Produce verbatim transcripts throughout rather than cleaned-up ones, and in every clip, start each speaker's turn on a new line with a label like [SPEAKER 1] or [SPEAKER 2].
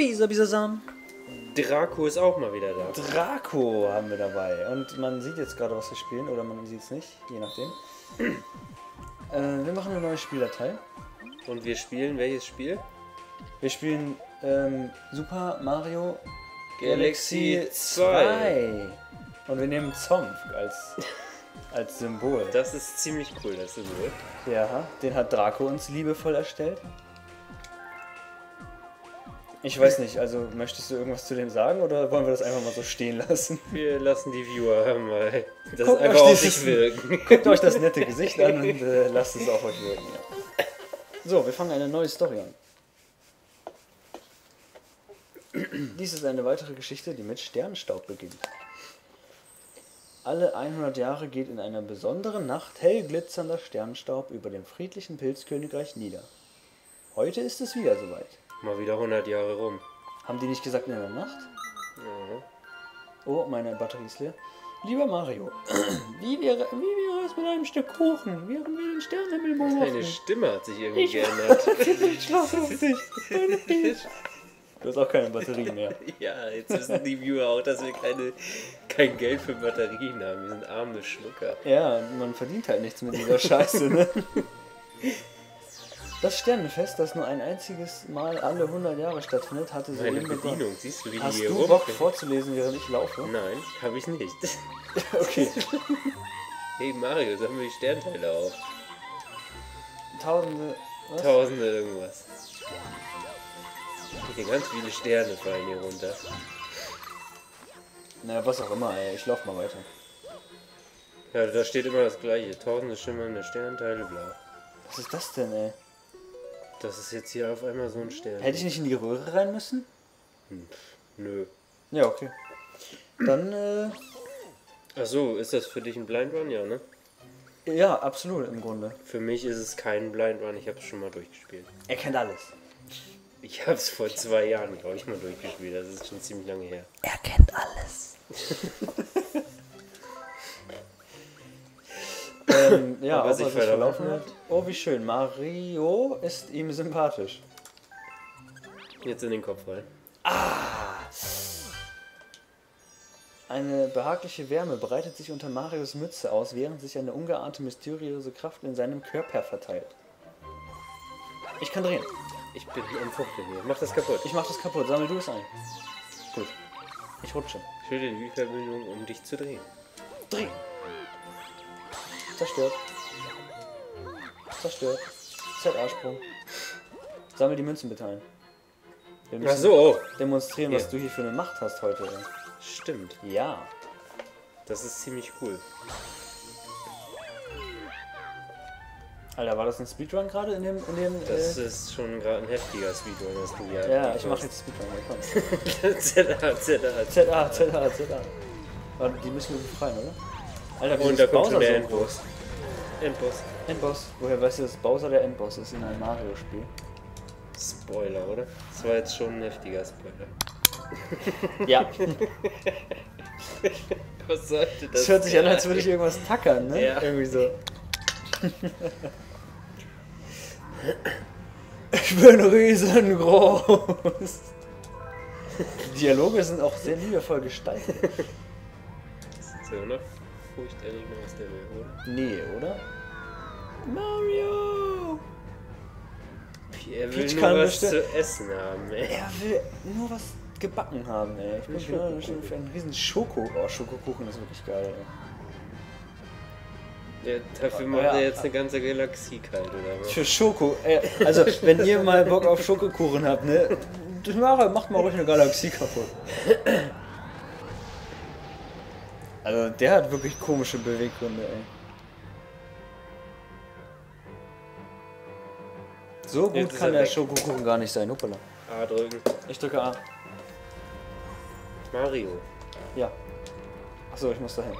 [SPEAKER 1] Bisabisasam.
[SPEAKER 2] Draco ist auch mal wieder da.
[SPEAKER 1] Draco haben wir dabei. Und man sieht jetzt gerade, was wir spielen, oder man sieht es nicht, je nachdem. äh, wir machen eine neue Spieldatei.
[SPEAKER 2] Und wir spielen welches Spiel?
[SPEAKER 1] Wir spielen ähm, Super Mario
[SPEAKER 2] Galaxy
[SPEAKER 1] Galaxy
[SPEAKER 2] zwei.
[SPEAKER 1] zwei. Und wir nehmen Zompf als, als Symbol.
[SPEAKER 2] Das ist ziemlich cool, das Symbol.
[SPEAKER 1] Ja, den hat Draco uns liebevoll erstellt. Ich weiß nicht, also möchtest du irgendwas zu dem sagen oder wollen wir das einfach mal so stehen lassen?
[SPEAKER 2] Wir lassen die Viewer mal das
[SPEAKER 1] Guckt
[SPEAKER 2] einfach
[SPEAKER 1] euch
[SPEAKER 2] auf
[SPEAKER 1] dieses-
[SPEAKER 2] sich wirken.
[SPEAKER 1] Guckt euch das nette Gesicht an und äh, lasst es auf euch wirken. Ja. So, wir fangen eine neue Story an. Dies ist eine weitere Geschichte, die mit Sternenstaub beginnt. Alle hundert Jahre geht in einer besonderen Nacht hell glitzernder Sternenstaub über dem friedlichen Pilzkönigreich nieder. Heute ist es wieder soweit.
[SPEAKER 2] Mal wieder hundert Jahre rum.
[SPEAKER 1] Haben die nicht gesagt in der Nacht?
[SPEAKER 2] Ja.
[SPEAKER 1] Oh, meine Batterie ist leer. Lieber Mario, wie wäre, wie wäre es mit einem Stück Kuchen, während wir den Sternenhimmel beobachten?
[SPEAKER 2] Deine Stimme hat sich irgendwie
[SPEAKER 1] Ich
[SPEAKER 2] geändert.
[SPEAKER 1] ich schlafe auf dich. Deine Peach. Du hast auch keine Batterie mehr.
[SPEAKER 2] Ja, jetzt wissen die Viewer auch, dass wir keine, kein Geld für Batterien haben. Wir sind arme Schlucker.
[SPEAKER 1] Ja, man verdient halt nichts mit dieser Scheiße, ne? Das Sternenfest, das nur ein einziges Mal alle hundert Jahre stattfindet, hatte
[SPEAKER 2] Meine
[SPEAKER 1] soeben begonnen.
[SPEAKER 2] Bedienung, siehst du, wie die
[SPEAKER 1] Hast
[SPEAKER 2] hier
[SPEAKER 1] du
[SPEAKER 2] rum...
[SPEAKER 1] Bock vorzulesen, während ich laufe?
[SPEAKER 2] Nein, habe ich nicht.
[SPEAKER 1] Okay.
[SPEAKER 2] Hey Mario, sammeln wir die Sternteile auf.
[SPEAKER 1] Tausende... Was?
[SPEAKER 2] Tausende irgendwas. Hier ganz viele Sterne fallen hier runter.
[SPEAKER 1] Naja, was auch immer, ey. Ich lauf mal weiter.
[SPEAKER 2] Ja, da steht immer das gleiche. Tausende schimmernde Sternteile blau.
[SPEAKER 1] Was ist das denn, ey?
[SPEAKER 2] Das ist jetzt hier auf einmal so ein Stern.
[SPEAKER 1] Hätte ich nicht in die Röhre rein müssen?
[SPEAKER 2] Hm, pff, nö.
[SPEAKER 1] Ja, okay. Dann, äh...
[SPEAKER 2] Ach so, ist das für dich ein Blind Run? Ja, ne?
[SPEAKER 1] Ja, absolut im Grunde.
[SPEAKER 2] Für mich ist es kein Blind Run. Ich habe es schon mal durchgespielt.
[SPEAKER 1] Er kennt alles.
[SPEAKER 2] Ich habe es vor zwei Jahren, glaube ich, mal durchgespielt. Das ist schon ziemlich lange her.
[SPEAKER 1] Er kennt alles. ähm, ja,
[SPEAKER 2] Aber
[SPEAKER 1] ob
[SPEAKER 2] was
[SPEAKER 1] er
[SPEAKER 2] sich
[SPEAKER 1] sich
[SPEAKER 2] verlaufen
[SPEAKER 1] verlaufen hat. Oh, wie schön. Mario ist ihm sympathisch.
[SPEAKER 2] Jetzt in den Kopf rein.
[SPEAKER 1] Eine behagliche Wärme breitet sich unter Marios Mütze aus, während sich eine ungeahnte mysteriöse Kraft in seinem Körper verteilt. Ich kann drehen.
[SPEAKER 2] Ich bin am Fuchteln hier. Mach das kaputt.
[SPEAKER 1] Ich mach das kaputt. Sammel du es ein. Gut. Ich rutsche.
[SPEAKER 2] Ich will die Verbindung, um dich zu drehen.
[SPEAKER 1] Drehen. Zerstört. Zerstört. Z A-Sprung. Sammel die Münzen bitte ein. Wir
[SPEAKER 2] Ach
[SPEAKER 1] müssen
[SPEAKER 2] so, oh.
[SPEAKER 1] demonstrieren, was
[SPEAKER 2] Ja.
[SPEAKER 1] du hier für eine Macht hast heute. Ey.
[SPEAKER 2] Stimmt.
[SPEAKER 1] Ja.
[SPEAKER 2] Das ist ziemlich cool.
[SPEAKER 1] Alter, war das ein Speedrun gerade in dem... In dem
[SPEAKER 2] Das
[SPEAKER 1] äh,
[SPEAKER 2] ist schon gerade ein heftiger Speedrun, was du hier
[SPEAKER 1] ja, ich mach jetzt Speedrun. Ja, komm.
[SPEAKER 2] Z A, Z A.
[SPEAKER 1] Z A, Z A, Z A. Warte, die müssen wir befreien, oder? Alter, wie
[SPEAKER 2] Und
[SPEAKER 1] ist
[SPEAKER 2] da kommt
[SPEAKER 1] Bowser
[SPEAKER 2] schon der
[SPEAKER 1] so
[SPEAKER 2] Endboss.
[SPEAKER 1] groß?
[SPEAKER 2] Endboss.
[SPEAKER 1] Endboss. Woher weißt du, dass Bowser der Endboss ist in einem Mario-Spiel?
[SPEAKER 2] Spoiler, oder? Das war jetzt schon ein heftiger Spoiler.
[SPEAKER 1] Ja.
[SPEAKER 2] Was sollte das?
[SPEAKER 1] Das hört sich an, als würde ich irgendwas tackern, ne?
[SPEAKER 2] Ja.
[SPEAKER 1] Irgendwie so. Ich bin riesengroß. Die Dialoge sind auch sehr liebevoll gestaltet.
[SPEAKER 2] So, ne? Furchterregend aus der Höhe, oder?
[SPEAKER 1] Nee, oder? Mario!
[SPEAKER 2] Er will
[SPEAKER 1] Peach
[SPEAKER 2] nur
[SPEAKER 1] kann
[SPEAKER 2] was
[SPEAKER 1] bestimmt-
[SPEAKER 2] zu essen haben, ey.
[SPEAKER 1] Er will nur was gebacken haben, ey. Ich bin
[SPEAKER 2] Ein
[SPEAKER 1] genau
[SPEAKER 2] Schokokuchen.
[SPEAKER 1] für einen riesen Schoko. Oh, Schokokuchen ist wirklich geil, ey.
[SPEAKER 2] Ja, dafür macht
[SPEAKER 1] Ja.
[SPEAKER 2] er jetzt eine ganze Galaxie kalt, oder was?
[SPEAKER 1] Für Schoko, äh, also wenn ihr mal Bock auf Schokokuchen habt, ne? Macht, macht mal ruhig eine Galaxie kaputt. Also der hat wirklich komische Beweggründe, ey. So gut
[SPEAKER 2] Jetzt ist
[SPEAKER 1] kann
[SPEAKER 2] er
[SPEAKER 1] der
[SPEAKER 2] weg.
[SPEAKER 1] Schokokuchen gar nicht sein, hoppala.
[SPEAKER 2] A drücken.
[SPEAKER 1] Ich drücke A.
[SPEAKER 2] Mario.
[SPEAKER 1] Ja. Achso, ich muss dahin.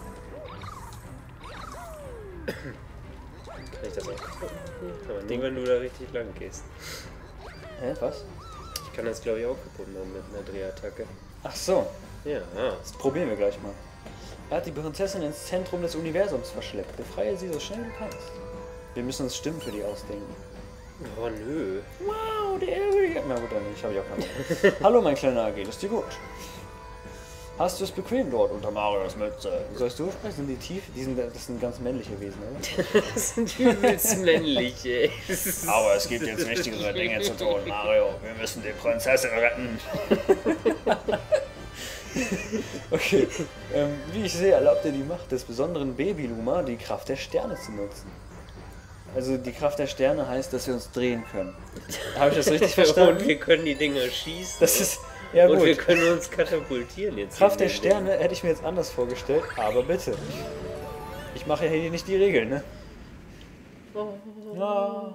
[SPEAKER 2] Kann ich das auch kaputt machen? Aber nur wenn du da richtig lang gehst.
[SPEAKER 1] Hä, was?
[SPEAKER 2] Ich kann das glaube ich auch kaputt machen mit einer Drehattacke.
[SPEAKER 1] Ach so,
[SPEAKER 2] Ja, ah.
[SPEAKER 1] das probieren wir gleich mal. Er hat die Prinzessin ins Zentrum des Universums verschleppt. Befreie sie so schnell du kannst. Wir müssen uns Stimmen für die ausdenken.
[SPEAKER 2] Oh nö.
[SPEAKER 1] Wow, der ärgerliche Na gut, dann nicht, habe ich auch keinen Bock. Hallo, mein kleiner A G, ist dir gut? Hast du es bequem dort unter Marios Mütze? Sollst du sprechen? Sind die tief? Die sind, das sind ganz männliche Wesen, oder?
[SPEAKER 2] Das sind übelst männlich, ey.
[SPEAKER 1] Aber es gibt jetzt wichtigere Dinge zu tun, Mario. Wir müssen die Prinzessin retten. Okay, ähm, wie ich sehe, erlaubt dir die Macht des besonderen Baby-Luma, die Kraft der Sterne zu nutzen. Also die Kraft der Sterne heißt, dass wir uns drehen können. Habe ich das richtig verstanden?
[SPEAKER 2] Und wir können die Dinger schießen.
[SPEAKER 1] Das ist, ja gut.
[SPEAKER 2] Und wir können uns katapultieren jetzt.
[SPEAKER 1] Kraft der Sterne hätte ich mir jetzt anders vorgestellt, aber bitte. Ich mache ja hier nicht die Regeln, ne? Ja.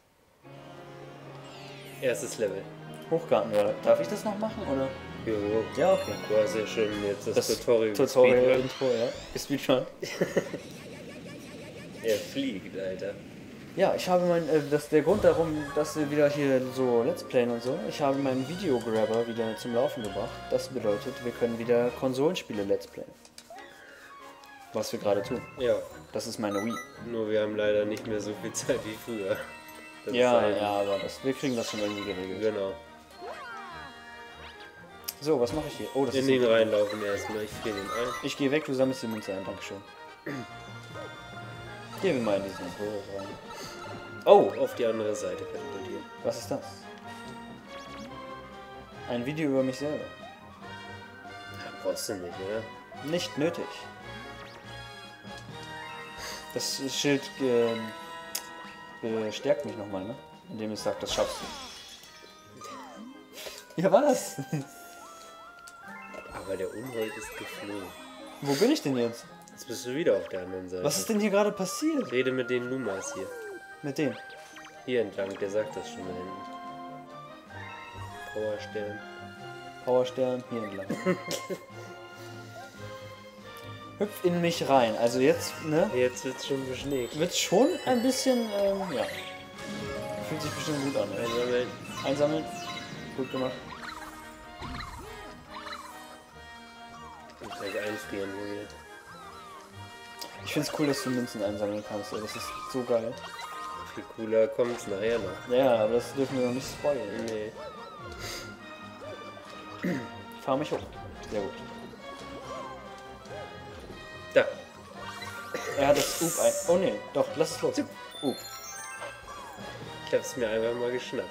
[SPEAKER 2] Erstes Level.
[SPEAKER 1] Hochgarten, ja. Darf ich das noch machen, oder?
[SPEAKER 2] Jojo.
[SPEAKER 1] Ja, okay.
[SPEAKER 2] Du hast ja schon jetzt das,
[SPEAKER 1] Das
[SPEAKER 2] Tutorial
[SPEAKER 1] Tutorial-Intro, ja. Ist Speedrun.
[SPEAKER 2] Er fliegt, Alter.
[SPEAKER 1] Ja, ich habe mein, äh, das der Grund darum, dass wir wieder hier so Let's Playen und so, ich habe meinen Videograbber wieder zum Laufen gebracht. Das bedeutet, wir können wieder Konsolenspiele Let's Playen. Was wir gerade tun.
[SPEAKER 2] Ja.
[SPEAKER 1] Das ist meine Wii.
[SPEAKER 2] Nur wir haben leider nicht mehr so viel Zeit wie früher. Das
[SPEAKER 1] Ja,
[SPEAKER 2] ist halt-
[SPEAKER 1] ja, aber das, wir kriegen das schon irgendwie geregelt.
[SPEAKER 2] Genau.
[SPEAKER 1] So, was mache ich hier? Oh, das
[SPEAKER 2] In
[SPEAKER 1] ist
[SPEAKER 2] den
[SPEAKER 1] ein-
[SPEAKER 2] reinlaufen erstmal. Ich friere den ein.
[SPEAKER 1] Ich gehe weg, du sammelst die Münze ein, Dankeschön. Gehen wir mal in diesen Impuls rein. Oh,
[SPEAKER 2] Auf die andere Seite katapultieren.
[SPEAKER 1] was ist das? Ein Video über mich selber.
[SPEAKER 2] Ja, brauchst du nicht, oder?
[SPEAKER 1] Nicht nötig. Das Schild äh, bestärkt mich nochmal, ne? Indem es sagt, das schaffst du. Ja, was?
[SPEAKER 2] Aber der Unhold ist geflogen.
[SPEAKER 1] Wo bin ich denn jetzt?
[SPEAKER 2] Jetzt bist du wieder auf der anderen Seite.
[SPEAKER 1] Was ist denn hier gerade passiert?
[SPEAKER 2] Rede mit den Lumas hier.
[SPEAKER 1] Mit dem?
[SPEAKER 2] Hier entlang, der sagt das schon da hinten. Powerstern.
[SPEAKER 1] Powerstern, hier entlang. Hüpf in mich rein. Also jetzt, ne?
[SPEAKER 2] Jetzt wird's schon beschnegt.
[SPEAKER 1] Wird schon ein bisschen, ähm, ja. Fühlt sich bestimmt gut an. Ne?
[SPEAKER 2] Einsammeln.
[SPEAKER 1] Einsammeln. Gut gemacht.
[SPEAKER 2] Und gleich einfrieren hier.
[SPEAKER 1] Ich find's cool, dass du Münzen einsammeln kannst. Ey. Das ist so geil.
[SPEAKER 2] Viel cooler kommt's nachher noch.
[SPEAKER 1] Ja, aber das dürfen wir noch nicht spoilern.
[SPEAKER 2] Nee.
[SPEAKER 1] Ich fahr mich hoch. Sehr gut.
[SPEAKER 2] Da.
[SPEAKER 1] Er hat das Up ein... Oh ne, doch, lass es los. Up.
[SPEAKER 2] Ich hab's mir einfach mal geschnappt.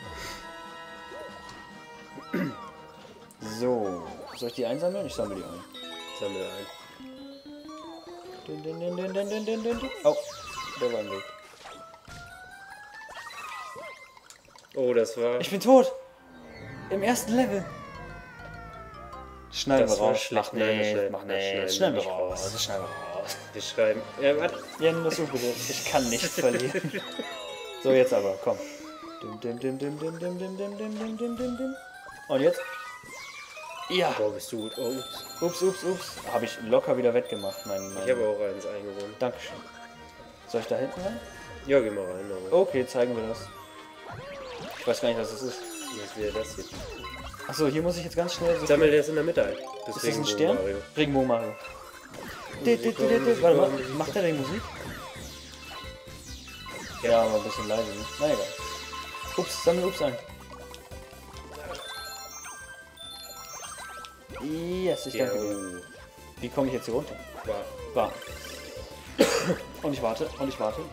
[SPEAKER 1] So. Soll ich die einsammeln? Ich sammle die ein.
[SPEAKER 2] Sammel ein.
[SPEAKER 1] Din, din, din, din, din, din, din, din. Oh, der war im Weg.
[SPEAKER 2] Oh, das war.
[SPEAKER 1] Ich bin tot! Im ersten Level! Schneiden
[SPEAKER 2] Das
[SPEAKER 1] wir
[SPEAKER 2] war
[SPEAKER 1] raus.
[SPEAKER 2] schlecht.
[SPEAKER 1] Mach
[SPEAKER 2] Nein, das
[SPEAKER 1] nicht,
[SPEAKER 2] schneiden-
[SPEAKER 1] mach
[SPEAKER 2] das
[SPEAKER 1] nicht.
[SPEAKER 2] schneiden
[SPEAKER 1] Schneiden wir
[SPEAKER 2] wir
[SPEAKER 1] raus.
[SPEAKER 2] raus.
[SPEAKER 1] Schneiden wir raus.
[SPEAKER 2] Wir schreiben. Ja, warte.
[SPEAKER 1] Ja, nimm das U bitte. Ich kann nicht verlieren. So, jetzt aber, komm. Dim, dim, dim, dim, dim, dim, dim, dim, dim, dim, dim, dim, dim. Und jetzt? Ja!
[SPEAKER 2] Boah, bist du gut. Oh, ups.
[SPEAKER 1] Ups, ups, ups. Habe ich locker wieder wettgemacht, mein, mein
[SPEAKER 2] Ich habe auch eins eingewonnen.
[SPEAKER 1] Dankeschön. Soll ich da hinten rein?
[SPEAKER 2] Ja, geh mal rein. Aber
[SPEAKER 1] Okay, zeigen wir das. Ich weiß gar nicht, was das ist.
[SPEAKER 2] was wäre das hier?
[SPEAKER 1] Achso, hier muss ich jetzt ganz schnell so...
[SPEAKER 2] Sammel das in der Mitte ein.
[SPEAKER 1] Ist das ein Stern?
[SPEAKER 2] Mario.
[SPEAKER 1] Regenbogen Mario. Di, di, di, di, di.
[SPEAKER 2] Musik,
[SPEAKER 1] Warte mal,
[SPEAKER 2] Musik.
[SPEAKER 1] macht er die Musik? Ja, aber ein bisschen leise, ne? Na egal. Ups, sammel Ups ein. Yes, ich
[SPEAKER 2] Ja,
[SPEAKER 1] danke dir.
[SPEAKER 2] oh.
[SPEAKER 1] Wie komme ich jetzt hier runter?
[SPEAKER 2] War.
[SPEAKER 1] War. Und ich warte, und ich warte.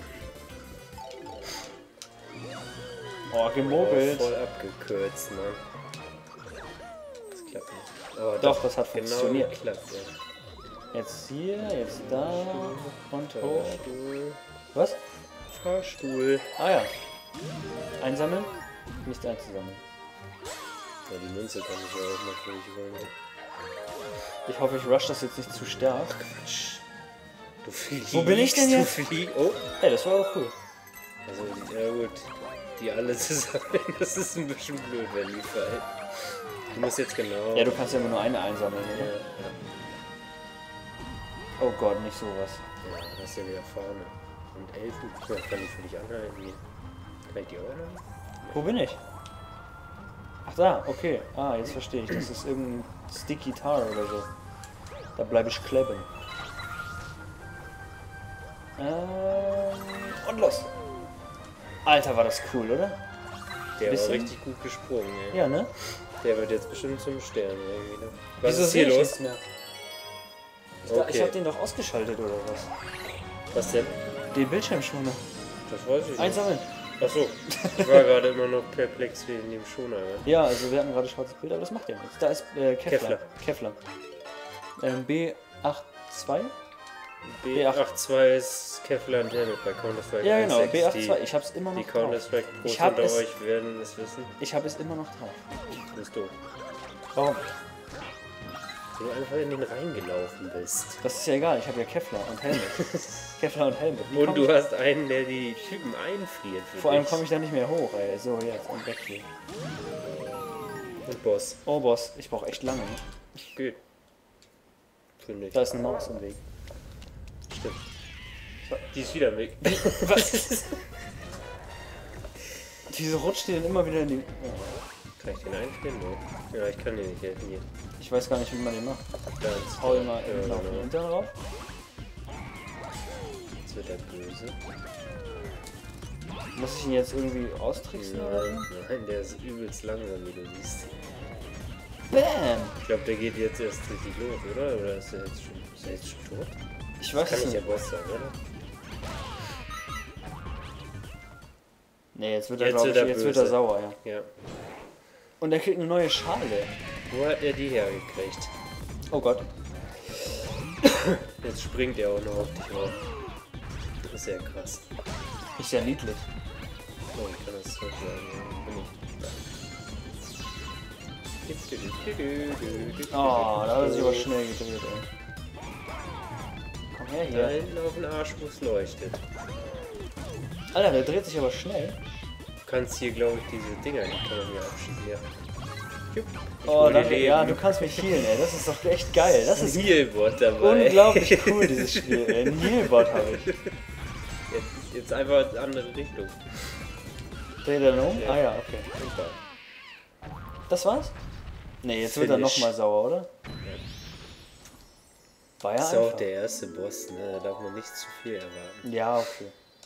[SPEAKER 1] Oh, gemogelt.
[SPEAKER 2] Voll abgekürzt, ne? Das klappt nicht. Aber
[SPEAKER 1] Doch, das hat
[SPEAKER 2] genau
[SPEAKER 1] funktioniert.
[SPEAKER 2] geklappt, ja.
[SPEAKER 1] Jetzt hier, jetzt da und hoch.
[SPEAKER 2] Fahrstuhl.
[SPEAKER 1] Was?
[SPEAKER 2] Fahrstuhl.
[SPEAKER 1] Ah ja. Einsammeln? Nicht einzusammeln.
[SPEAKER 2] Ja, die Münze kann ich ja auch noch durchholen.
[SPEAKER 1] Ich hoffe, ich rush das jetzt nicht zu stark.
[SPEAKER 2] Quatsch. Du fliegst.
[SPEAKER 1] Wo bin ich denn jetzt?
[SPEAKER 2] Du fliegst. Oh.
[SPEAKER 1] Hey, das war auch cool.
[SPEAKER 2] Also, ja gut. Die alle zusammen, das ist ein bisschen blöd, wenn die fallen. Du musst jetzt genau...
[SPEAKER 1] Ja, du kannst ja immer nur eine einsammeln,
[SPEAKER 2] Ja,
[SPEAKER 1] oder?
[SPEAKER 2] ja.
[SPEAKER 1] Oh Gott, nicht sowas.
[SPEAKER 2] Ja, das ist ja wieder Fahne. Und Elfen, ja, kann ich für dich anhalten. Hier. Kann ich die auch anhalten?
[SPEAKER 1] Wo bin ich? Ach da, okay. Ah, jetzt verstehe ich. Das ist irgendein Sticky Tar oder so. Da bleibe ich kleben. Ähm, und los. Alter, war das cool, oder?
[SPEAKER 2] Der
[SPEAKER 1] Bisschen?
[SPEAKER 2] war richtig gut gesprungen, ey.
[SPEAKER 1] Ja, ne?
[SPEAKER 2] Der wird jetzt bestimmt zum Stern irgendwie, ne? Was
[SPEAKER 1] Wieso
[SPEAKER 2] ist
[SPEAKER 1] sehe
[SPEAKER 2] hier
[SPEAKER 1] ich
[SPEAKER 2] los?
[SPEAKER 1] nichts mehr? Ich, da- ich
[SPEAKER 2] Okay.
[SPEAKER 1] hab den doch ausgeschaltet oder was?
[SPEAKER 2] Was denn?
[SPEAKER 1] Den Bildschirmschoner.
[SPEAKER 2] Das weiß ich nicht.
[SPEAKER 1] Einsammeln.
[SPEAKER 2] Achso, ich war gerade immer noch perplex wegen dem Schoner, ja.
[SPEAKER 1] Ja, also wir hatten gerade schwarzes Bild, aber das macht ja nichts. Da ist äh, Kevlar. Kevlar. Ähm, B achtzig?
[SPEAKER 2] B achtzig ist Kevlar und Helmet bei Counter-Strike.
[SPEAKER 1] Ja, genau,
[SPEAKER 2] eins Punkt sechs.
[SPEAKER 1] B achtzig. Ich hab's immer
[SPEAKER 2] Die,
[SPEAKER 1] noch
[SPEAKER 2] die
[SPEAKER 1] drauf.
[SPEAKER 2] Counter-Strike-Pros
[SPEAKER 1] Ich hab
[SPEAKER 2] unter
[SPEAKER 1] es-
[SPEAKER 2] euch werden es wissen.
[SPEAKER 1] Ich habe es immer noch drauf.
[SPEAKER 2] Du bist doof.
[SPEAKER 1] Warum?
[SPEAKER 2] Weil du einfach in den reingelaufen bist.
[SPEAKER 1] Das ist ja egal, ich habe ja Kevlar und Helmet. Kevlar und Helmet. Wie
[SPEAKER 2] Und
[SPEAKER 1] komm
[SPEAKER 2] du
[SPEAKER 1] ich,
[SPEAKER 2] hast einen, der die Typen einfriert für
[SPEAKER 1] vor allem
[SPEAKER 2] dich.
[SPEAKER 1] komme ich da nicht mehr hoch, ey. So, jetzt und weg hier.
[SPEAKER 2] Und Boss.
[SPEAKER 1] Oh, Boss, ich brauche echt lange. Ne?
[SPEAKER 2] Geht. Finde ich.
[SPEAKER 1] Da ist eine Maus im Weg.
[SPEAKER 2] Stimmt. Die ist wieder weg.
[SPEAKER 1] Was? Wieso rutscht die denn immer wieder in die...
[SPEAKER 2] Kann ich den einfrieren? Nee. Ja, ich kann dir nicht helfen hier.
[SPEAKER 1] Ich weiß gar nicht, wie man den macht.
[SPEAKER 2] Da ist
[SPEAKER 1] Hau ihn mal
[SPEAKER 2] ja,
[SPEAKER 1] im Laufen
[SPEAKER 2] genau.
[SPEAKER 1] Hintern drauf.
[SPEAKER 2] Jetzt wird er böse.
[SPEAKER 1] Muss ich ihn jetzt irgendwie austricksen oder so?
[SPEAKER 2] Nein, nein, der ist übelst langsam, wie du siehst.
[SPEAKER 1] Bam!
[SPEAKER 2] Ich glaube, der geht jetzt erst richtig los, oder? Oder ist er jetzt schon, ist er jetzt schon tot?
[SPEAKER 1] Ich weiß
[SPEAKER 2] Kann
[SPEAKER 1] es
[SPEAKER 2] nicht
[SPEAKER 1] nicht.
[SPEAKER 2] der Boss sein, oder?
[SPEAKER 1] Nee, jetzt wird er,
[SPEAKER 2] Jetzt
[SPEAKER 1] glaub
[SPEAKER 2] wird
[SPEAKER 1] ich,
[SPEAKER 2] er
[SPEAKER 1] jetzt wird er
[SPEAKER 2] böse.
[SPEAKER 1] sauer, ja.
[SPEAKER 2] Ja.
[SPEAKER 1] Und er kriegt eine neue Schale.
[SPEAKER 2] Wo hat er die hergekriegt?
[SPEAKER 1] Oh Gott.
[SPEAKER 2] Jetzt springt er auch noch auf dich rauf. Das ist ja krass.
[SPEAKER 1] Ist ja niedlich.
[SPEAKER 2] Oh, ich kann das so sagen. Bin ich.
[SPEAKER 1] Oh, da hat er sich aber schnell gedreht, ey. Komm her
[SPEAKER 2] Da
[SPEAKER 1] hier.
[SPEAKER 2] hinten auf den Arsch, wo es leuchtet.
[SPEAKER 1] Alter, der dreht sich aber schnell.
[SPEAKER 2] Du kannst hier, glaube ich, diese Dinger, die kann man hier abschießen, ja. Jupp. Ich
[SPEAKER 1] Oh,
[SPEAKER 2] hol dir
[SPEAKER 1] danke.
[SPEAKER 2] Leben.
[SPEAKER 1] Ja, du kannst mich healen, ey. Das ist doch echt geil. Das ist
[SPEAKER 2] Healbot dabei.
[SPEAKER 1] unglaublich cool, dieses Spiel, ey. Ein Healbot habe ich.
[SPEAKER 2] Jetzt, jetzt einfach in eine andere Richtung.
[SPEAKER 1] Dreh den um?
[SPEAKER 2] Ja.
[SPEAKER 1] Ah ja, okay.
[SPEAKER 2] Super.
[SPEAKER 1] Das war's? Nee, jetzt wird er
[SPEAKER 2] Finish.
[SPEAKER 1] nochmal sauer, oder? War ja
[SPEAKER 2] Das ist auch
[SPEAKER 1] einfach.
[SPEAKER 2] der erste Boss, ne? Da darf man nicht zu viel erwarten.
[SPEAKER 1] Ja, okay.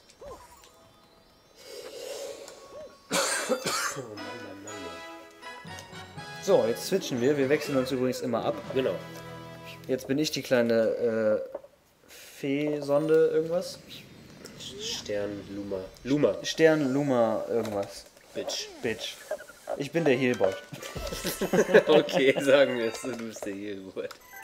[SPEAKER 2] Oh Mann, Mann, Mann, Mann.
[SPEAKER 1] So, jetzt switchen wir. Wir wechseln uns übrigens immer ab.
[SPEAKER 2] Genau.
[SPEAKER 1] Jetzt bin ich die kleine äh, Fee-Sonde irgendwas.
[SPEAKER 2] Stern Luma. Luma.
[SPEAKER 1] Stern, Luma, irgendwas.
[SPEAKER 2] Bitch.
[SPEAKER 1] Bitch. Ich bin der Healbot.
[SPEAKER 2] Okay, sagen wir es, du bist der Healbot.